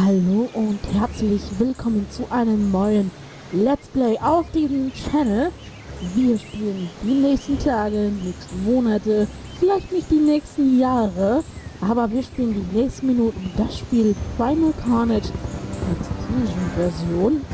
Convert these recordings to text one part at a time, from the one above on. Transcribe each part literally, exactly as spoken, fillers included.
Hallo und herzlich willkommen zu einem neuen Let's Play auf diesem Channel. Wir spielen die nächsten Tage, nächsten Monate, vielleicht nicht die nächsten Jahre, aber wir spielen die nächsten Minuten das Spiel Primal Carnage Extinction-Version.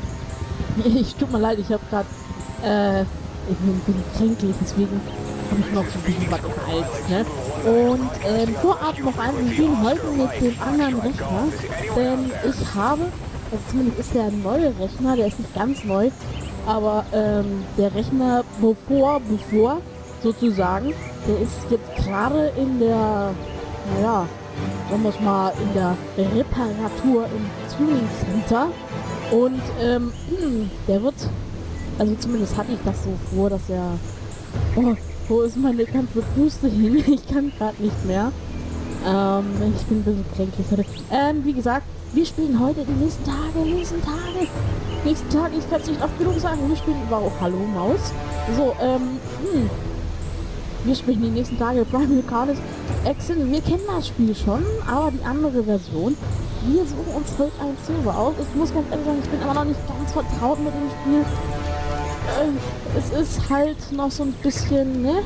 Ich tut mir leid, ich habe gerade, äh, ich bin ein bisschen kränklich, deswegen habe ich noch so ein bisschen was im Hals, ne? Und ähm, vorab noch ein, wir spielen heute mit dem anderen Rechner, denn ich habe, also zumindest ist der ein neuer Rechner, der ist nicht ganz neu, aber ähm, der Rechner bevor, bevor sozusagen, der ist jetzt gerade in der, naja, sagen wir es mal, in der Reparatur im Tuning Center und ähm, der wird, also zumindest hatte ich das so vor, dass er, oh, wo ist meine ganze Puste hin? Ich kann gerade nicht mehr. Ähm, ich bin ein bisschen kränklich heute. Ähm, wie gesagt, wir spielen heute die nächsten Tage, nächsten Tage, nächsten Tage, ich kann es nicht oft genug sagen, wir spielen über, oh, hallo Maus. So, ähm, hm. Wir spielen die nächsten Tage Primal Carnage Extinction. Wir kennen das Spiel schon, aber die andere Version. Wir suchen uns heute einen Server aus. Ich muss ganz ehrlich sagen, ich bin aber noch nicht ganz vertraut mit dem Spiel. Es ist halt noch so ein bisschen, ne?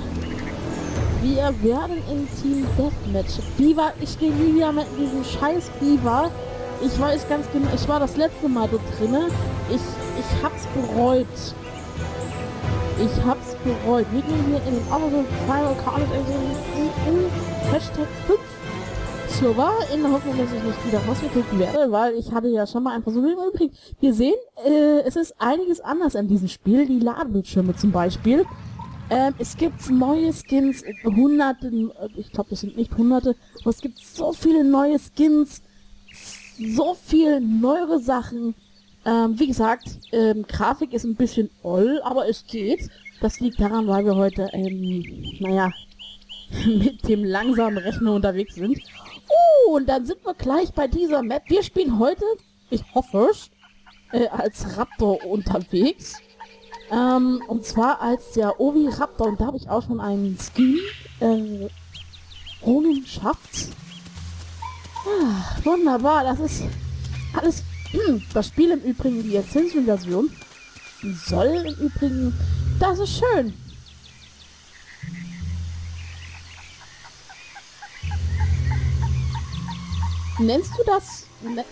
Wir werden im Team Deathmatch. Beaver, ich gehe nie wieder mit diesem scheiß Beaver. Ich weiß ganz genau, ich war das letzte Mal dort drinne. Ich, ich hab's bereut. Ich hab's bereut. Wir gehen hier in den Auto Primal Carnage Hashtag fünf Server, in der Hoffnung, dass ich nicht wieder rausgeklickt werde, weil ich hatte ja schon mal ein Versuch. Wir sehen, äh, es ist einiges anders an diesem Spiel. Die Ladebildschirme zum Beispiel. Ähm, es gibt neue Skins, hunderte, ich glaube, das sind nicht hunderte, aber es gibt so viele neue Skins, so viele neuere Sachen. Ähm, wie gesagt, ähm, Grafik ist ein bisschen oll, aber es geht. Das liegt daran, weil wir heute, ähm, naja, mit dem langsamen Rechner unterwegs sind. Uh, und dann sind wir gleich bei dieser Map. Wir spielen heute, ich hoffe, äh, als Raptor unterwegs. Ähm, und zwar als der Oviraptor. Und da habe ich auch schon einen Skin äh, geschafft. Ah, wunderbar, das ist alles. Hm, das Spiel im Übrigen, die Extinction-Version, soll im Übrigen, das ist schön. Nennst du das... Ne,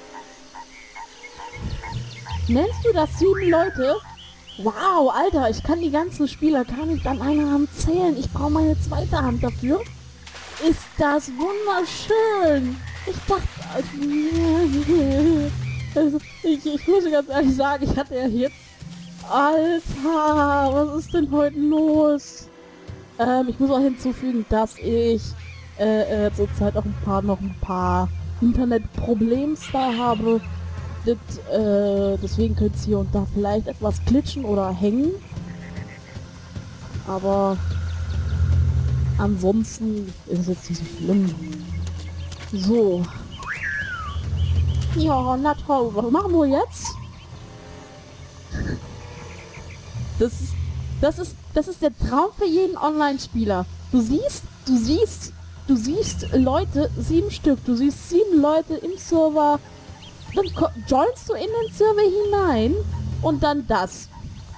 nennst du das sieben Leute? Wow, Alter, ich kann die ganzen Spieler gar nicht an einer Hand zählen. Ich brauche meine zweite Hand dafür. Ist das wunderschön. Ich dachte... Also, ich, ich muss ganz ehrlich sagen, ich hatte ja jetzt... Alter, was ist denn heute los? Ähm, ich muss auch hinzufügen, dass ich äh, äh, zurzeit auch ein paar, noch ein paar... Internetproblems da habe. Das, äh, deswegen könnt ihr hier und da vielleicht etwas glitschen oder hängen. Aber ansonsten ist es jetzt nicht so schlimm. So. Ja, na toll. Was machen wir jetzt? Das ist, das ist, das ist der Traum für jeden Online-Spieler. Du siehst, du siehst, Du siehst Leute, sieben Stück, du siehst sieben Leute im Server, dann joinst du in den Server hinein und dann das.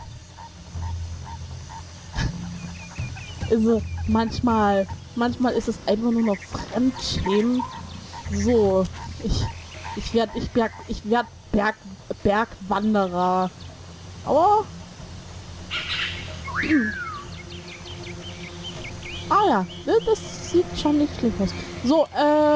Also manchmal, manchmal ist es einfach nur noch Fremdschämen. So, ich, ich werde, ich Berg, ich werde Berg, Bergwanderer. Aber ah ja, das sieht schon nicht schlecht aus. So, äh...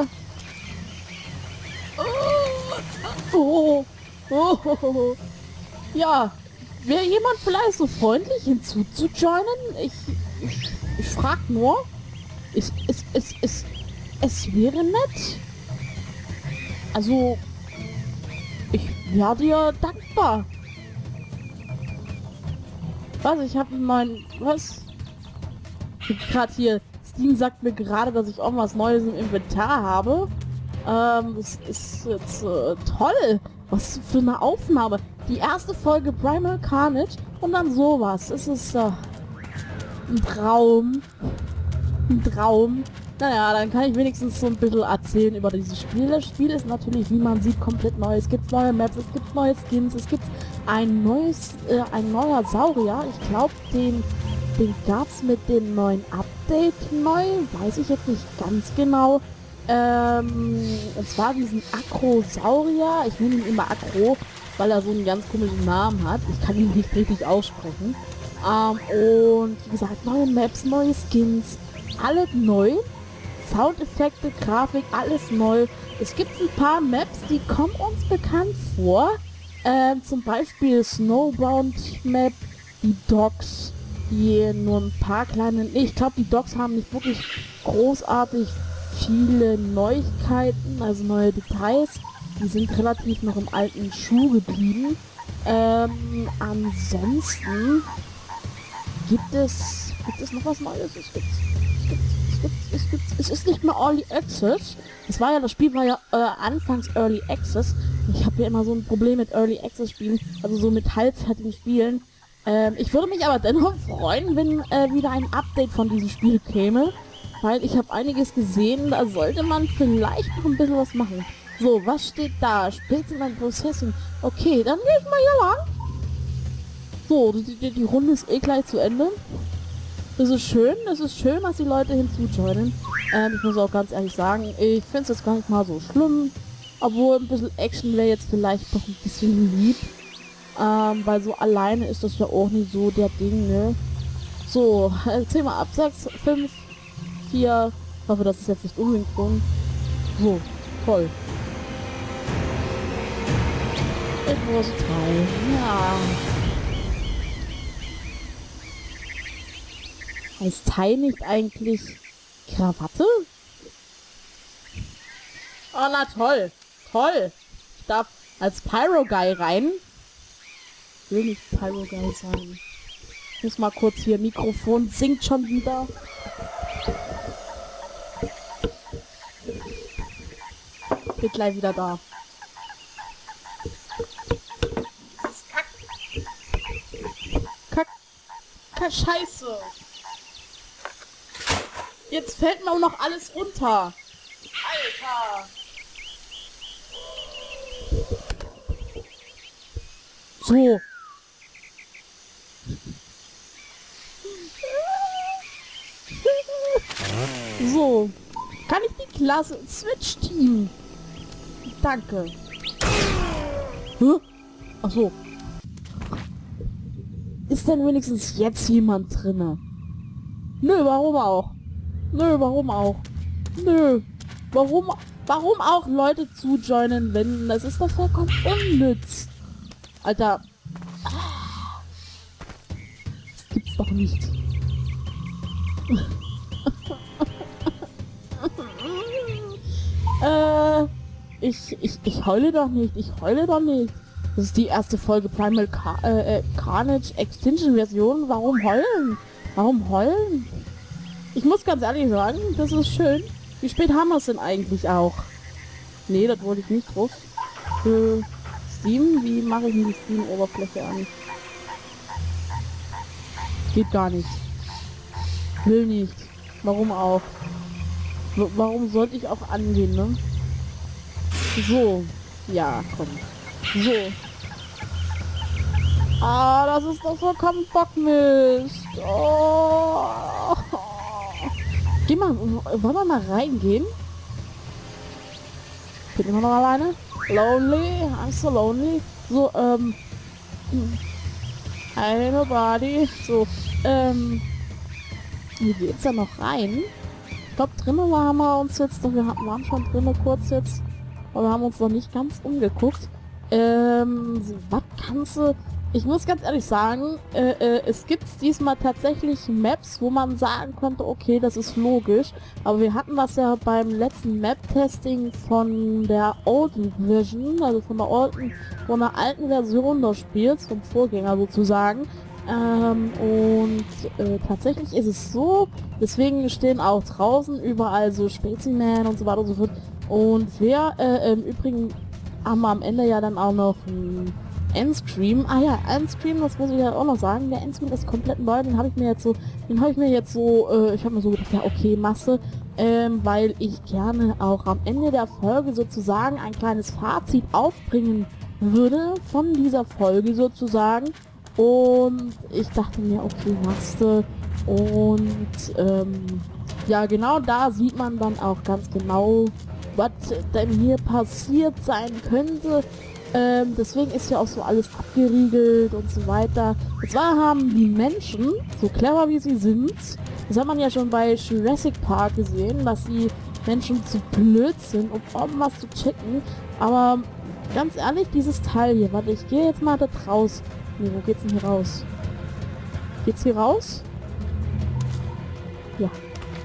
Oh, oh, oh, oh. Ja, wäre jemand vielleicht so freundlich hinzuzujoinen? Ich, ich, ich frag nur. Ich, es, es, es, es wäre nett. Also, ich wäre dir dankbar. Was, ich habe mein... Was? Gerade hier, Steam sagt mir gerade, dass ich auch was Neues im Inventar habe. Ähm, das ist jetzt äh, toll. Was für eine Aufnahme. Die erste Folge Primal Carnage und dann sowas. Es ist äh, ein Traum. Ein Traum. Naja, dann kann ich wenigstens so ein bisschen erzählen über dieses Spiel. Das Spiel ist natürlich, wie man sieht, komplett neu. Es gibt neue Maps, es gibt neue Skins, es gibt ein neues, äh, ein neuer Saurier. Ich glaube, den, den gab es mit dem neuen Update neu. Weiß ich jetzt nicht ganz genau. Ähm, und zwar diesen Akrosaurier. Ich nenne ihn immer Akro, weil er so einen ganz komischen Namen hat. Ich kann ihn nicht richtig aussprechen. Ähm, und wie gesagt, neue Maps, neue Skins, alles neu. Soundeffekte, Grafik, alles neu. Es gibt ein paar Maps, die kommen uns bekannt vor. Ähm, zum Beispiel Snowbound Map, die Docks, die nur ein paar kleine... Ich glaube, die Docks haben nicht wirklich großartig viele Neuigkeiten, also neue Details. Die sind relativ noch im alten Schuh geblieben. Ähm, ansonsten gibt es... Gibt es noch was Neues? Es gibt... Es gibt Es, gibt, es ist nicht mehr Early Access. Es war ja, das Spiel war ja äh, anfangs Early Access. Ich habe ja immer so ein Problem mit Early Access Spielen, also so mit halbfertigen Spielen. Ähm, ich würde mich aber dennoch freuen, wenn äh, wieder ein Update von diesem Spiel käme, weil ich habe einiges gesehen, da sollte man vielleicht noch ein bisschen was machen. So, was steht da? Spezifisches Processing. Okay, dann gehe ich mal hier lang. So, die, die, die Runde ist eh gleich zu Ende. Das ist schön, es ist schön, dass die Leute hinzujoinen. Ähm, ich muss auch ganz ehrlich sagen, ich finde es jetzt gar nicht mal so schlimm. Obwohl ein bisschen Action wäre jetzt vielleicht doch ein bisschen lieb. Ähm, weil so alleine ist das ja auch nicht so der Ding, ne? So, zähl mal ab. sechs, fünf, vier. Ich hoffe, das ist jetzt nicht ungewohnt. So, toll. Ich muss teilen. Ja. Heißt Thai nicht eigentlich Krawatte? Oh, na toll. Toll. Ich darf als Pyro-Guy rein. Ich will nicht Pyro-Guy sein. Ich muss mal kurz hier, Mikrofon singt schon wieder. Bin gleich wieder da. Kack. Kack. Kack. Scheiße. Jetzt fällt mir auch noch alles runter. Alter. So. So. Kann ich die Klasse Switch-Team? Danke. Hä? Ach so. Ist denn wenigstens jetzt jemand drinne? Nö, warum auch? Nö, warum auch? Nö. Warum, warum auch Leute zujoinen, wenn... Das ist doch vollkommen unnütz. Alter. Das gibt's doch nicht. äh, ich, ich, ich heule doch nicht. Ich heule doch nicht. Das ist die erste Folge Primal Car äh, Carnage Extinction Version. Warum heulen? Warum heulen? Ich muss ganz ehrlich sagen, das ist schön. Wie spät haben wir es denn eigentlich auch? Nee, das wollte ich nicht drauf. Äh, Steam? Wie mache ich denn die Steam-Oberfläche an? Geht gar nicht. Will nicht. Warum auch? W warum sollte ich auch angehen, ne? So. Ja, komm. So. Ah, das ist doch vollkommen Bockmist. Oh. Geh mal, wollen wir mal reingehen? Bin immer noch alleine? Lonely? I'm so lonely. So, ähm... Hey, nobody. So, ähm... Wie geht's da noch rein? Ich glaube, drinnen waren wir uns jetzt... Wir waren schon drinnen kurz jetzt. Aber wir haben uns noch nicht ganz umgeguckt. Ähm, was kannst du... Ich muss ganz ehrlich sagen, äh, äh, es gibt diesmal tatsächlich Maps, wo man sagen konnte, okay, das ist logisch. Aber wir hatten das ja beim letzten Map-Testing von der Old Version, also von der alten, von der alten Version des Spiels, vom Vorgänger sozusagen. Ähm, und äh, tatsächlich ist es so, deswegen stehen auch draußen überall so Specimen und so weiter und so fort. Und wir äh, im Übrigen haben wir am Ende ja dann auch noch ein Endscream. Ah ja, Endscream, das muss ich ja auch noch sagen. Der Endscream ist komplett neu. Den habe ich mir jetzt so, den habe ich mir jetzt so, äh, ich habe mir so gedacht, ja okay, Masse, ähm, weil ich gerne auch am Ende der Folge sozusagen ein kleines Fazit aufbringen würde von dieser Folge sozusagen. Und ich dachte mir, okay, Masse. Und ähm, ja, genau da sieht man dann auch ganz genau, was denn hier passiert sein könnte. Ähm, deswegen ist ja auch so alles abgeriegelt und so weiter. Und zwar haben die Menschen, so clever wie sie sind, das hat man ja schon bei Jurassic Park gesehen, dass die Menschen zu blöd sind, um irgendwas zu checken. Aber ganz ehrlich, dieses Teil hier, warte, ich gehe jetzt mal da raus. Nee, wo geht's denn hier raus? Geht's hier raus? Ja.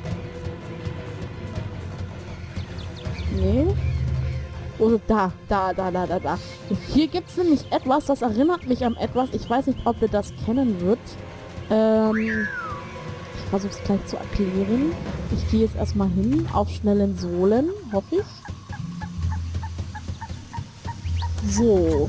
Nee. Oder da, da, da, da, da, da. Hier gibt es nämlich etwas, das erinnert mich an etwas. Ich weiß nicht, ob ihr das kennen wird. Ähm, ich versuche es gleich zu erklären. Ich gehe jetzt erstmal hin, auf schnellen Sohlen, hoffe ich. So.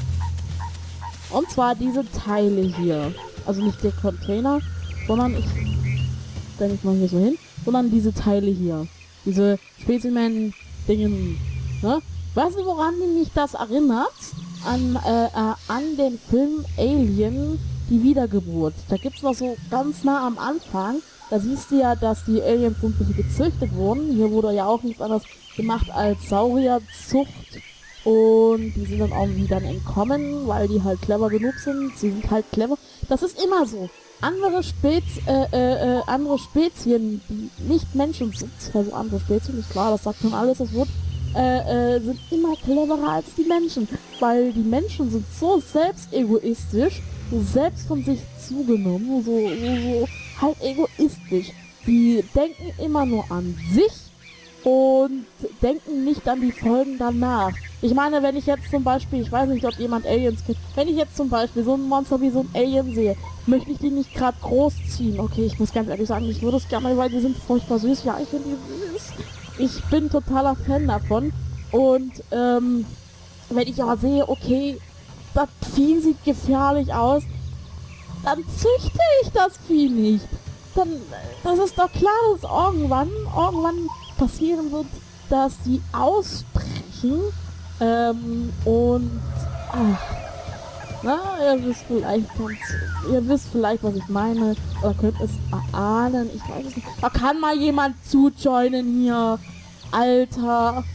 Und zwar diese Teile hier. Also nicht der Container, sondern ich stelle mich mal hier so hin, sondern diese Teile hier. Diese Specimen-Dingen, ne? Weißt du, woran mich das erinnert? An, äh, äh, an den Film Alien, die Wiedergeburt. Da gibt es noch so ganz nah am Anfang, da siehst du ja, dass die Aliens so gezüchtet wurden. Hier wurde ja auch nichts anderes gemacht als Saurierzucht. Und die sind dann auch wieder entkommen, weil die halt clever genug sind. Sie sind halt clever. Das ist immer so. Andere Spez, äh, äh, äh, andere Spezien, die nicht Menschen sind, also andere Spezien, ist klar, das sagt schon alles, das Wort, Äh, äh, sind immer cleverer als die Menschen, weil die Menschen sind so selbstegoistisch, so selbst von sich zugenommen, so, so, so halt egoistisch. Die denken immer nur an sich und denken nicht an die Folgen danach. Ich meine, wenn ich jetzt zum Beispiel, ich weiß nicht, ob jemand Aliens kennt, wenn ich jetzt zum Beispiel so ein Monster wie so ein Alien sehe, möchte ich die nicht gerade großziehen. Okay, ich muss ganz ehrlich sagen, ich würde es gerne, weil die sind furchtbar süß. Ja, ich finde die süß. Ich bin totaler Fan davon. Und ähm, wenn ich aber sehe, okay, das Vieh sieht gefährlich aus, dann züchte ich das Vieh nicht. Dann, das ist doch klar, dass irgendwann, irgendwann passieren wird, dass die ausbrechen. Ähm, und ach, na, ihr wisst vielleicht ganz, ihr wisst vielleicht, was ich meine, oder könnt es erahnen, ich weiß es nicht. Da kann mal jemand zujoinen hier. Alter.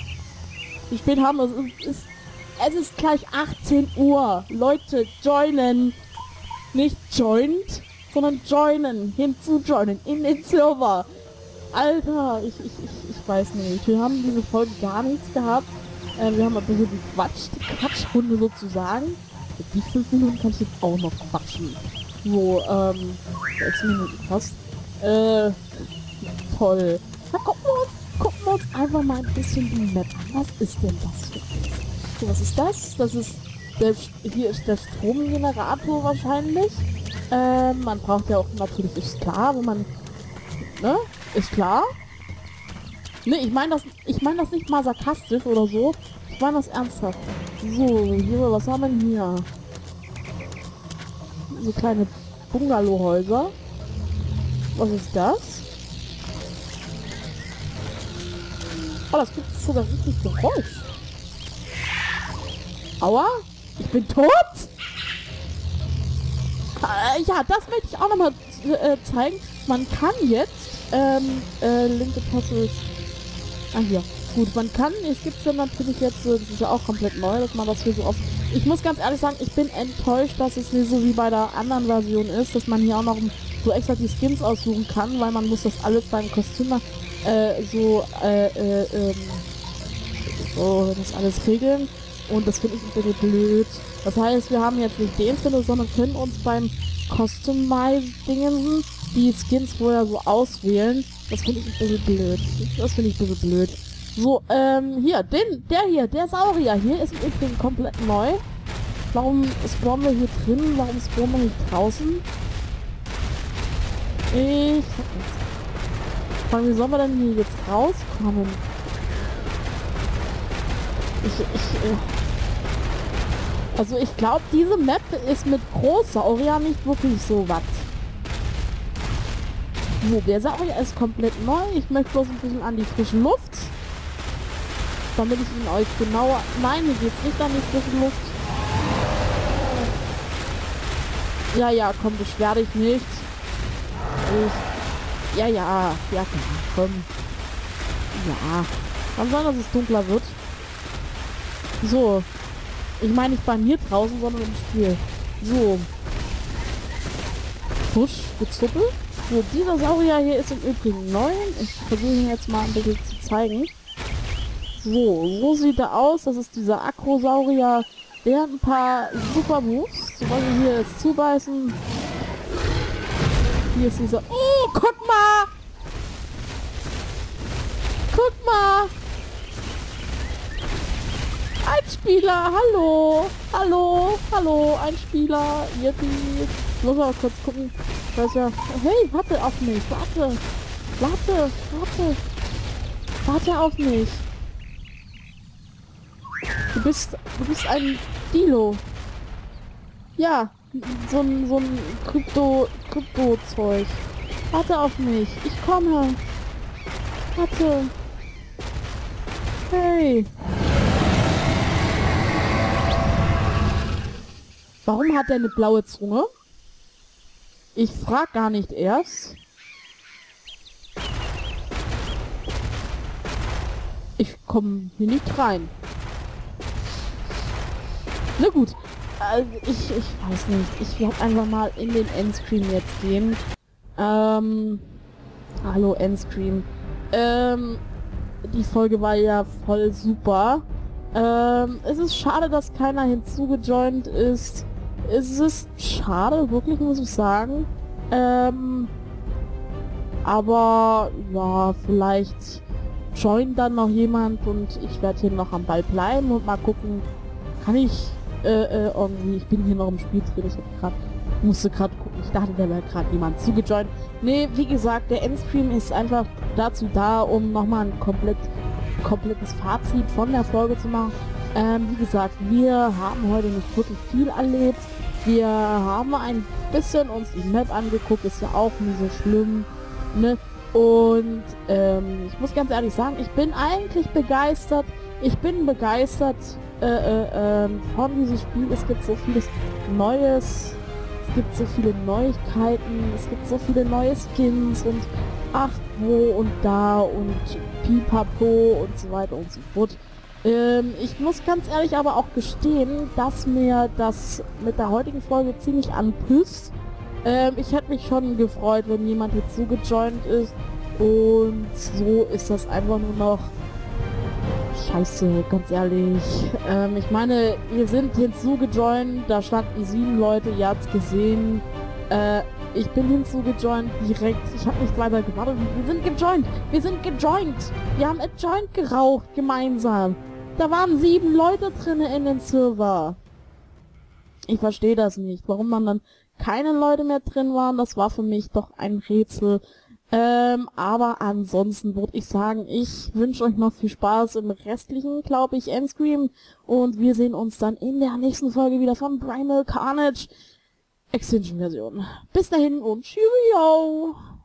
Wie spät haben wir es? Es ist, es ist gleich achtzehn Uhr. Leute, joinen. Nicht joint, sondern joinen. Hinzujoinen. In den Server. Alter, ich, ich, ich, ich weiß nicht. Wir haben diese Folge gar nichts gehabt. Äh, wir haben ein bisschen gequatscht. Die Quatschrunde sozusagen. Die fünf Minuten kann ich jetzt auch noch quatschen. So, ähm, sechs Minuten fast. Äh, toll. Na, gucken wir uns, gucken wir uns einfach mal ein bisschen die Map an. Was ist denn das für ein? So, was ist das? Das ist, der, hier ist der Stromgenerator wahrscheinlich. Ähm, man braucht ja auch, natürlich ist klar, wenn man, ne, ist klar. Ne, ich meine das, ich meine das nicht mal sarkastisch oder so. Ich meine das ernsthaft. So, hier, was haben wir denn hier? So kleine Bungalowhäuser. Was ist das? Oh, das gibt sogar richtig Geräusch. Aua, ich bin tot? Äh, ja, das möchte ich auch nochmal äh, zeigen. Man kann jetzt, ähm, äh, linke Taste. Ah, hier. Gut, man kann, es gibt ja natürlich jetzt, das ist ja auch komplett neu, dass man das hier so oft... Ich muss ganz ehrlich sagen, ich bin enttäuscht, dass es nicht so wie bei der anderen Version ist, dass man hier auch noch so extra die Skins aussuchen kann, weil man muss das alles beim Kostümer äh, so, äh, äh, ähm, so das alles regeln. Und das finde ich ein bisschen blöd. Das heißt, wir haben jetzt nicht den Skin, sondern können uns beim Customize-Dingen die Skins vorher so auswählen. Das finde ich ein bisschen blöd. Das finde ich ein bisschen blöd. So, ähm, hier, den, der hier, der Saurier hier ist im Übrigen komplett neu. Warum spawnen wir hier drin? Warum spawnen wir nicht draußen? Ich hab nichts. Vor allem, wie sollen wir denn hier jetzt rauskommen? Ich, ich, äh Also ich glaube, diese Map ist mit Großsaurier nicht wirklich so was. So, der Saurier ist komplett neu. Ich möchte bloß ein bisschen an die frische Luft. Damit ich ihn euch genauer... Nein, mir geht's nicht an die frische Luft. Ja, ja, komm, beschwer dich nicht. Ich... Ja, ja, ja, komm. Ja. Kann sein, dass es dunkler wird. So. Ich meine nicht bei mir draußen, sondern im Spiel. So. Push, gezuppel. So, dieser Saurier hier ist im Übrigen neu. Ich versuche ihn jetzt mal ein bisschen zu zeigen. So, so sieht er aus. Das ist dieser Akrosaurier. Der hat ein paar super Moves. Zum Beispiel hier ist Zubeißen. Hier ist dieser... Oh, guck mal! Guck mal! Ein Spieler, hallo! Hallo, hallo, ein Spieler. Yippie. Ich muss mal kurz gucken. Da ist ja... Hey, warte auf mich, warte! Warte, warte! Warte auf mich! Du bist... Du bist ein Dilo. Ja, so ein... so ein Krypto... Krypto-Zeug. Warte auf mich, ich komme! Warte! Hey! Warum hat er eine blaue Zunge? Ich frag gar nicht erst. Ich komme hier nicht rein. Na gut. Also ich, ich weiß nicht. Ich werde einfach mal in den Endscreen jetzt gehen. Ähm. Hallo Endscreen. Ähm. Die Folge war ja voll super. Ähm. Es ist schade, dass keiner hinzugejoint ist. Es ist schade, wirklich, muss ich sagen. Ähm, aber ja, vielleicht joint dann noch jemand und ich werde hier noch am Ball bleiben und mal gucken, kann ich äh, äh, irgendwie, ich bin hier noch im Spiel drin, ich hab grad, musste gerade gucken, ich dachte, da wäre gerade jemand zugejoint. Nee, wie gesagt, der Endstream ist einfach dazu da, um nochmal ein komplett, komplettes Fazit von der Folge zu machen. Ähm, wie gesagt, wir haben heute nicht wirklich viel erlebt. Wir haben ein bisschen uns die Map angeguckt, ist ja auch nie so schlimm, ne? Und ähm, ich muss ganz ehrlich sagen, ich bin eigentlich begeistert. Ich bin begeistert äh, äh, äh, von diesem Spiel. Es gibt so vieles Neues. Es gibt so viele Neuigkeiten. Es gibt so viele neue Skins und ach wo und da und pipapo und so weiter und so fort. Ähm, ich muss ganz ehrlich aber auch gestehen, dass mir das mit der heutigen Folge ziemlich anpisst. Ähm, ich hätte mich schon gefreut, wenn jemand jetzt so gejoint ist. Und so ist das einfach nur noch scheiße, ganz ehrlich. Ähm, ich meine, wir sind hinzugejoint, da standen sieben Leute, ihr habt's gesehen. Äh, ich bin hinzugejoint direkt. Ich habe nicht weiter gewartet. Wir sind gejoint. Wir sind gejoint. Wir haben ein Joint geraucht gemeinsam. Da waren sieben Leute drin in den Server. Ich verstehe das nicht. Warum man dann keine Leute mehr drin waren, das war für mich doch ein Rätsel. Ähm, aber ansonsten würde ich sagen, ich wünsche euch noch viel Spaß im restlichen, glaube ich, Endscreen. Und wir sehen uns dann in der nächsten Folge wieder von Primal Carnage Extinction Version. Bis dahin und Cheerio!